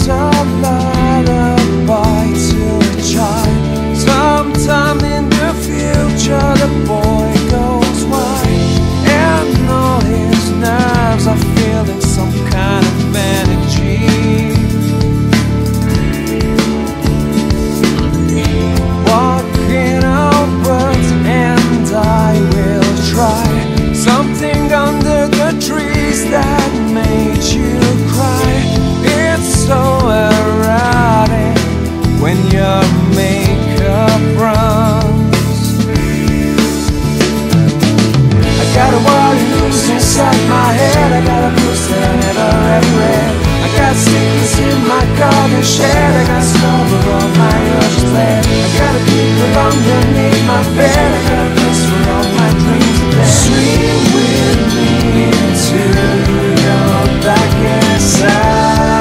a lullaby to a child. Sometime in the future the boy goes white, and all his nerves are feeling some kind of energy. Walking outwards and I will try something under the trees that made you cry. It's so erotic when your makeup runs. I got a wild loose inside my head, I got a blues that I never ever read. I got secrets in my garden shed, I got silver on my urges bled. I got a people underneath my bed, I got a place for all my dreams to bed. Swing with me into your blackest eyes.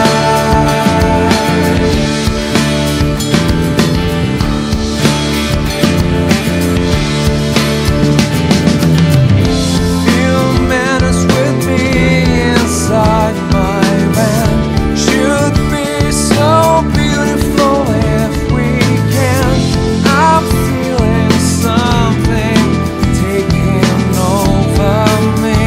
Feel menace with me inside my van. Should be so beautiful if we can. I'm feeling something taking over me.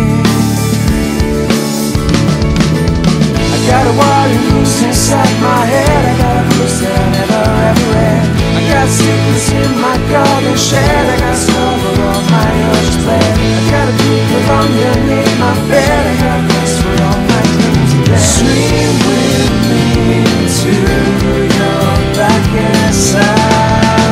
I got a wild loose inside my head, I got a blues that I never ever read. I got secrets in my garden shed, I got silver on my urges bled. I got a people underneath my bed, I got a place for all my dreams to bed. Swing with me into your blackest eyes.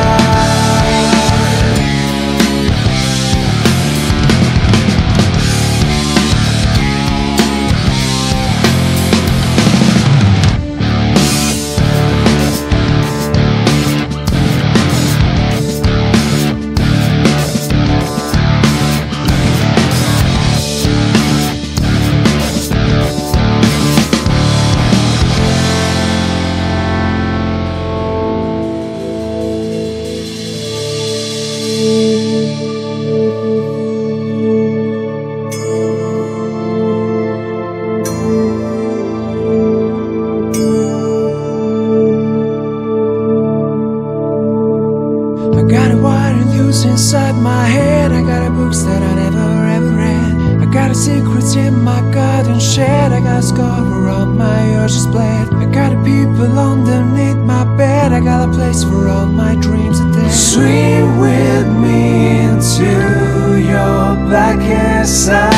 I got a wire loose inside my head, I got a books that I never ever read. I got a secrets in my garden shed, I got a scar around my urges bled. I got a people underneath my bed, I got a place for all my dreams are dead. Swing with me into your blackest eyes.